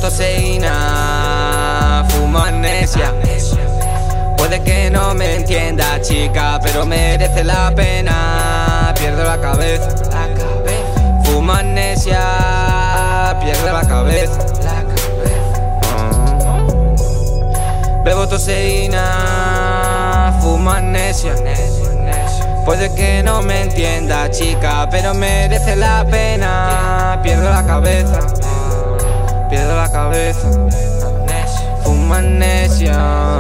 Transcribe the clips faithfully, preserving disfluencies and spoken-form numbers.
toseína, fumo amnesia. Puede que no me entienda, chica, pero merece la pena. Pierdo la cabeza, fumo amnesia, pierdo la cabeza. Bebo toseína, fumo amnesia. Puede que no me entienda, chica, pero merece la pena. Pierdo la cabeza, pierdo la cabeza. Fumo amnesia.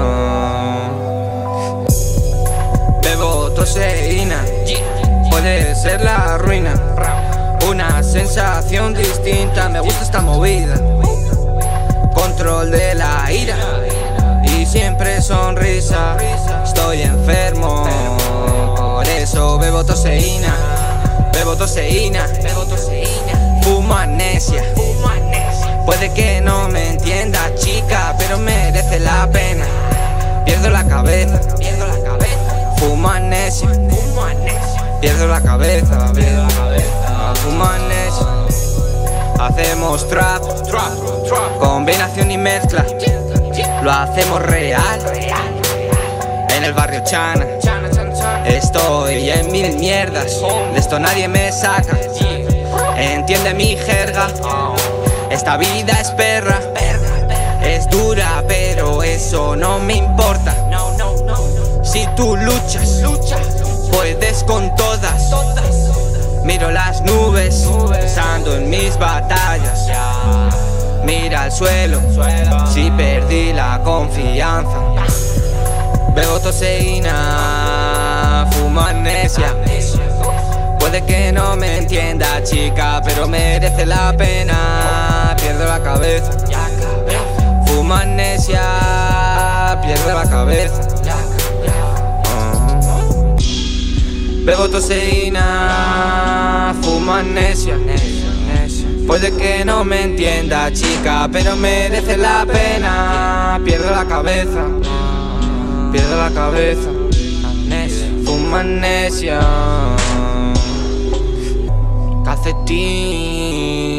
Bebo toseína, puede ser la ruina. Una sensación distinta, me gusta esta movida. Control de la ira y siempre sonrisa. Estoy enfermo, por eso bebo toseína. Bebo toseína, fumo amnesia. Puede que no me entienda, chica, pero merece la pena. Pierdo la cabeza, fumo amnesia. Pierdo la cabeza, fumo amnesia. Hacemos trap, combinación y mezcla. Lo hacemos real, en el barrio Chana. Estoy en mil mierdas, de esto nadie me saca. Entiende mi jerga, esta vida es perra. Es dura, pero eso no me importa. Si tú luchas, puedes con todas. Miro las nubes, pensando en mis batallas. Mira al suelo, si perdí la confianza. Bebo toseína, fumo amnesia. Puede que no me entienda, chica, pero merece la pena. Pierdo la cabeza, fumo amnesia. Pierdo la cabeza. Bebo toseína, fumo amnesia. Puede que no me entienda, chica, pero merece la pena. Pierdo la cabeza, pierdo la cabeza. Fumo amnesia. Calcetín.